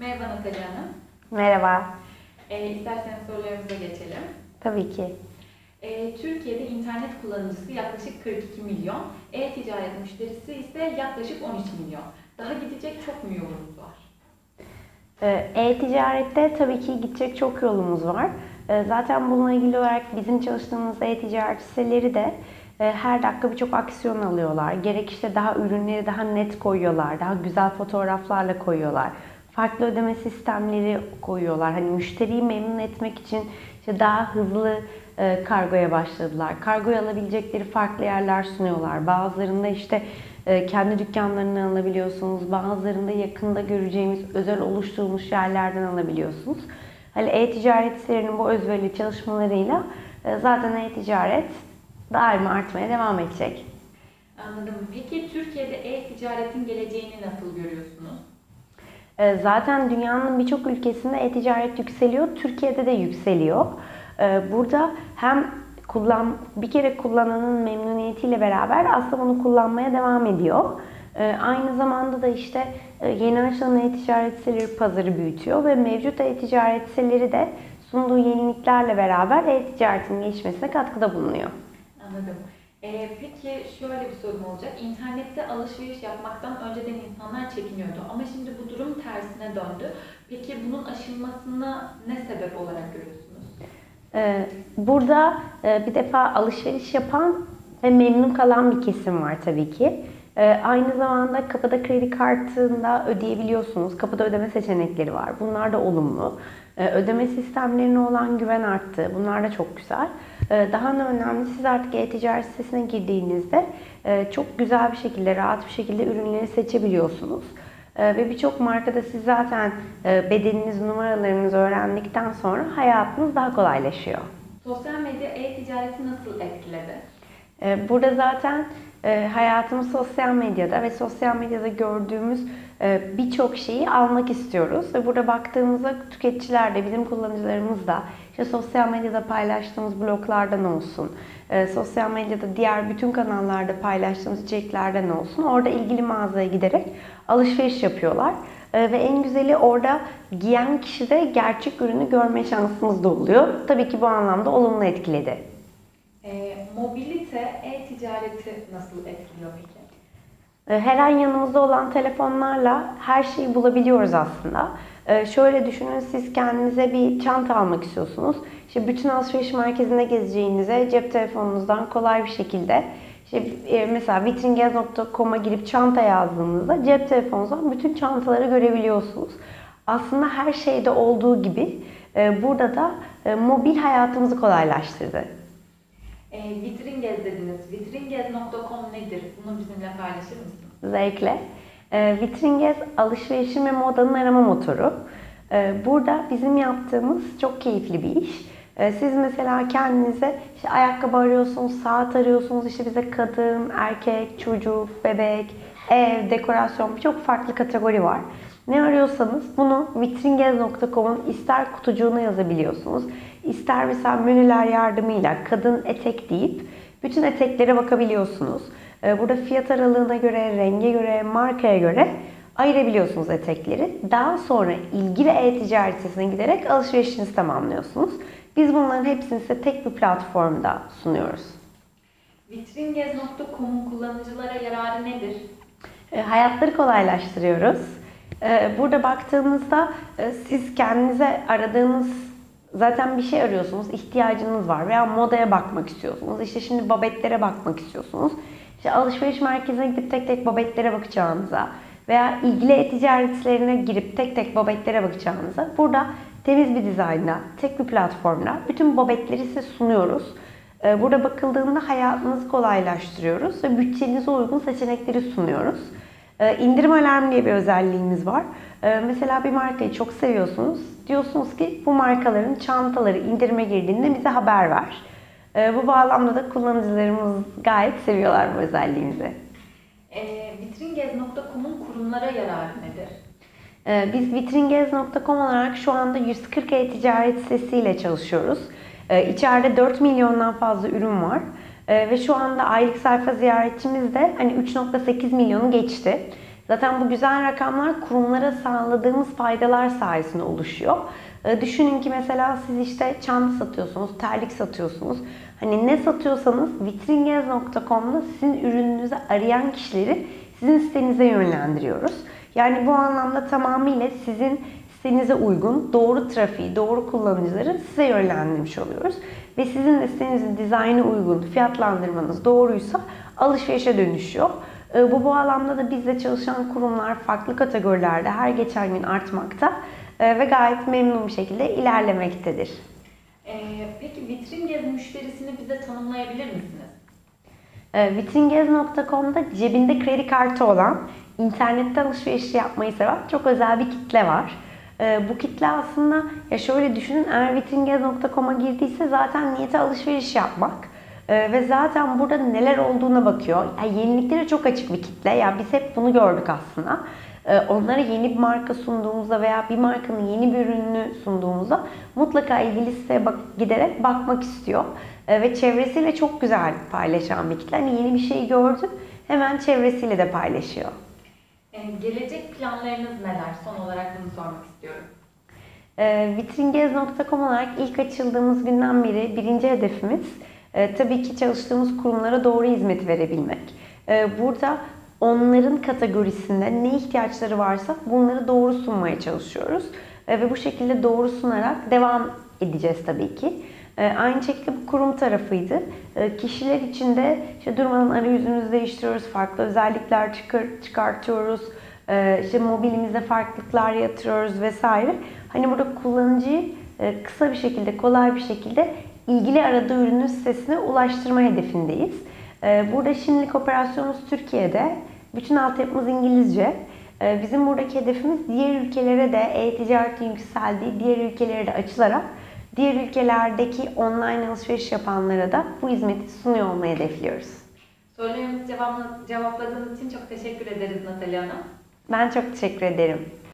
Merhaba Natalya Hanım. Merhaba. İsterseniz sorularımıza geçelim. Tabii ki. Türkiye'de internet kullanıcısı yaklaşık 42 milyon, e-ticaret müşterisi ise yaklaşık 13 milyon. Daha gidecek çok mu yolumuz var? E-ticarette tabii ki gidecek çok yolumuz var. Zaten bununla ilgili olarak bizim çalıştığımız e-ticaret siteleri de her dakika birçok aksiyon alıyorlar. Gerek işte daha ürünleri daha net koyuyorlar, daha güzel fotoğraflarla koyuyorlar. Farklı ödeme sistemleri koyuyorlar. Hani müşteriyi memnun etmek için işte daha hızlı kargoya başladılar. Kargoya alabilecekleri farklı yerler sunuyorlar. Bazılarında işte kendi dükkanlarından alabiliyorsunuz. Bazılarında yakında göreceğimiz özel oluşturulmuş yerlerden alabiliyorsunuz. Hani e-ticaret sitelerinin bu özverili çalışmalarıyla zaten e-ticaret daima artmaya devam edecek. Anladım. Peki Türkiye'de e-ticaretin geleceğini nasıl görüyorsunuz? Zaten dünyanın birçok ülkesinde e-ticaret yükseliyor, Türkiye'de de yükseliyor. Burada hem bir kere kullananın memnuniyetiyle beraber aslında bunu kullanmaya devam ediyor. Aynı zamanda da işte yeni açılan e-ticaret siteleri pazarı büyütüyor ve mevcut e-ticaret siteleri de sunduğu yeniliklerle beraber e-ticaretin gelişmesine katkıda bulunuyor. Anladım. Peki şöyle bir sorum olacak. İnternette alışveriş yapmaktan önceden insanlar çekiniyordu ama şimdi bu durum tersine döndü. Peki bunun aşılmasına ne sebep olarak görüyorsunuz? Burada bir defa alışveriş yapan ve memnun kalan bir kesim var tabii ki. Aynı zamanda kapıda kredi kartında ödeyebiliyorsunuz. Kapıda ödeme seçenekleri var. Bunlar da olumlu. Ödeme sistemlerine olan güven arttı. Bunlar da çok güzel. Daha da önemli, siz artık e-ticaret sitesine girdiğinizde çok güzel bir şekilde, rahat bir şekilde ürünleri seçebiliyorsunuz. Ve birçok markada siz zaten bedeniniz, numaralarınızı öğrendikten sonra hayatınız daha kolaylaşıyor. Sosyal medya e-ticareti nasıl etkiledi? Burada zaten hayatımız sosyal medyada ve sosyal medyada gördüğümüz birçok şeyi almak istiyoruz. Ve burada baktığımızda tüketiciler de, bizim kullanıcılarımız da işte sosyal medyada paylaştığımız bloglardan olsun, sosyal medyada diğer bütün kanallarda paylaştığımız içeriklerden olsun, orada ilgili mağazaya giderek alışveriş yapıyorlar. Ve en güzeli, orada giyen kişi de gerçek ürünü görme şansımız da oluyor. Tabii ki bu anlamda olumlu etkiledi. Mobilite e-ticareti nasıl etkiliyor peki? Her an yanımızda olan telefonlarla her şeyi bulabiliyoruz aslında. Şöyle düşünün, siz kendinize bir çanta almak istiyorsunuz. İşte bütün alışveriş merkezinde gezeceğinize cep telefonunuzdan kolay bir şekilde mesela vitringez.com'a girip çanta yazdığınızda cep telefonunuzdan bütün çantaları görebiliyorsunuz. Aslında her şeyde olduğu gibi burada da mobil hayatımızı kolaylaştırdı. Vitringez dediniz. Vitringez.com nedir? Bunu bizimle paylaşır mısınız? Zevkle. Vitringez alışverişin ve modanın arama motoru. Burada bizim yaptığımız çok keyifli bir iş. Siz mesela kendinize işte ayakkabı arıyorsunuz, saat arıyorsunuz, işte bize kadın, erkek, çocuk, bebek, ev, dekorasyon, birçok farklı kategori var. Ne arıyorsanız bunu vitringez.com'un ister kutucuğuna yazabiliyorsunuz, ister mesela menüler yardımıyla kadın etek deyip bütün eteklere bakabiliyorsunuz. Burada fiyat aralığına göre, renge göre, markaya göre ayırabiliyorsunuz etekleri. Daha sonra ilgili e-ticaret sitesine giderek alışverişinizi tamamlıyorsunuz. Biz bunların hepsini size tek bir platformda sunuyoruz. Vitringez.com'un kullanıcılara yararı nedir? Hayatları kolaylaştırıyoruz. Burada baktığımızda siz kendinize aradığınız, zaten bir şey arıyorsunuz, ihtiyacınız var veya modaya bakmak istiyorsunuz. İşte şimdi babetlere bakmak istiyorsunuz. İşte alışveriş merkezine gidip tek tek babetlere bakacağınıza veya ilgili e-ticaret sitelerine girip tek tek babetlere bakacağınıza, burada temiz bir dizaynda, tek bir platformda bütün babetleri size sunuyoruz. Burada bakıldığında hayatınızı kolaylaştırıyoruz ve bütçenize uygun seçenekleri sunuyoruz. İndirim alarmı diye bir özelliğimiz var. Mesela bir markayı çok seviyorsunuz. Diyorsunuz ki bu markaların çantaları indirime girdiğinde bize haber ver. Bu bağlamda da kullanıcılarımız gayet seviyorlar bu özelliğimizi. Vitringez.com'un kurumlara yararı nedir? Biz vitringez.com olarak şu anda 140 e-ticaret sitesiyle çalışıyoruz. İçeride 4 milyondan fazla ürün var. Ve şu anda aylık sayfa ziyaretçimiz de hani 3,8 milyonu geçti. Zaten bu güzel rakamlar kurumlara sağladığımız faydalar sayesinde oluşuyor. Düşünün ki mesela siz işte çanta satıyorsunuz, terlik satıyorsunuz. Hani ne satıyorsanız vitringez.com'da sizin ürününüzü arayan kişileri sizin sitenize yönlendiriyoruz. Yani bu anlamda tamamıyla sizin sitenize uygun, doğru trafiği, doğru kullanıcıları size yönlendirmiş oluyoruz. Ve sizin de sitenizin dizaynı uygun, fiyatlandırmanız doğruysa alışverişe dönüşüyor. Bu bağlamda da bizle çalışan kurumlar farklı kategorilerde her geçen gün artmakta ve gayet memnun bir şekilde ilerlemektedir. Peki Vitringez müşterisini bize tanımlayabilir misiniz? Vitringez.com'da cebinde kredi kartı olan, internette alışveriş yapmayı seven çok özel bir kitle var. Bu kitle aslında ya şöyle düşünün, eğer vitringez.com'a girdiyse zaten niyeti alışveriş yapmak. Ve zaten burada neler olduğuna bakıyor. Yani yeniliklere çok açık bir kitle. Yani biz hep bunu gördük aslında. Onlara yeni bir marka sunduğumuzda veya bir markanın yeni bir ürününü sunduğumuzda mutlaka ilgili siteye giderek bakmak istiyor. Ve çevresiyle çok güzel paylaşan bir kitle. Hani yeni bir şey gördü, hemen çevresiyle de paylaşıyor. Gelecek planlarınız neler? Son olarak bunu sormak istiyorum. Vitringez.com olarak ilk açıldığımız günden beri birinci hedefimiz tabii ki çalıştığımız kurumlara doğru hizmet verebilmek. Burada onların kategorisinde ne ihtiyaçları varsa bunları doğru sunmaya çalışıyoruz. Ve bu şekilde doğru sunarak devam edeceğiz tabii ki. Aynı şekilde bu kurum tarafıydı. Kişiler için de işte durmadan arayüzümüzü değiştiriyoruz, farklı özellikler çıkartıyoruz. İşte mobilimize farklılıklar yatırıyoruz vesaire. Hani burada kullanıcıyı kısa bir şekilde, kolay bir şekilde ilgili aradığı ürünün sitesine ulaştırma hedefindeyiz. Burada şimdilik operasyonumuz Türkiye'de. Bütün altyapımız İngilizce. Bizim buradaki hedefimiz diğer ülkelere de e-ticaretin yükseldiği diğer ülkelere de açılarak diğer ülkelerdeki online alışveriş yapanlara da bu hizmeti sunuyor olmayı hedefliyoruz. Sorularımızı cevapladığınız için çok teşekkür ederiz Natalya Hanım. Ben çok teşekkür ederim.